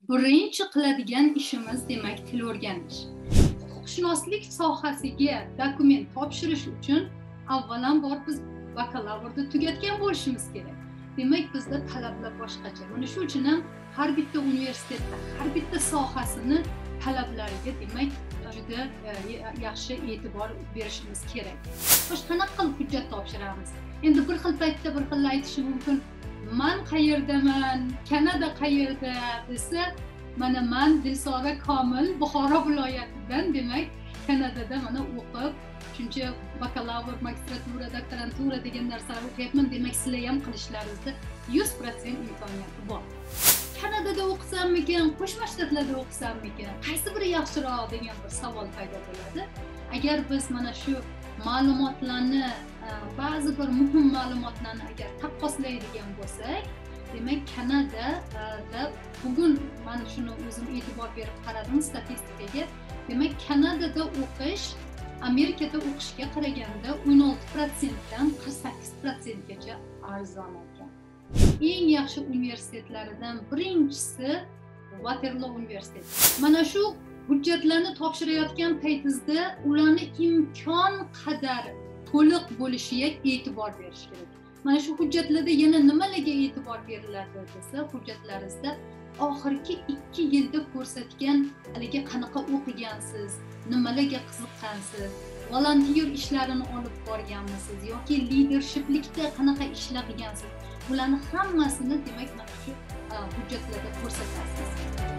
birinchi qiladigan ishimiz demak til o'rganish. Huquqshunoslik sohasiga dokument topshirish uchun avvalambor biz bakalavrda tugatgan bo'lishimiz kerak. Demak bizda talablar boshqacha. Mana shu uchun ham har bitta universitetda har bitta sohasini talablariga demak juda yaxshi e'tibor berishimiz kerak. Xo'sh, qanaqa qilib hujjat topshiramiz? Endi bir xil paytda bir xil aytishi mumkin. Man qayerdaman, Kanada qayerda desa, mana man Dilsora Komil Buxoro viloyatidan demak Kanadada mana o'qib, shuncha bakalavr, magistratura, doktorantura degan narsalar o'qiyapman, demak sizlar ham qilishlaringizda 100% imkoniyati bor. Kanadada o'qisammikan, Qo'shma Shtatlarda o'qisammikan, qaysi biri yaxshiroq degan bir savol paydo bo'ladi. Agar biz mana shu ma'lumotlarni, ba'zi bir muhim ma'lumotlarni agar taqqoslaydigan bo'lsak, demak Kanadada bugun mana shuni o'zim e'tibor berib qaradim statistikaga. Demak Kanadada o'qish Amerikada o'qishga qaraganda 16% dan 48% gacha arzon ekan. Eng yaxshi universitetlaridan birinchisi Waterloo universiteti. Mana shu hujjatlarni topshirayotgan paytingizda ularni imkon qadar to'liq bo'lishiga e'tibor berish kerak. Mana shu hujjatlarda yana nimalarga e'tibor beriladi desa, hujjatlaringizda oxirgi 2 yilda ko'rsatgan haligi qanaqa o'qigansiz, nimalarga qiziqqansiz, volontiyor ishlarini olib borganmisiz yoki lidershiplikda qanaqa ishlar qilgansiz, bularni hammasini demak mana shu hujjatlarda ko'rsatasiz.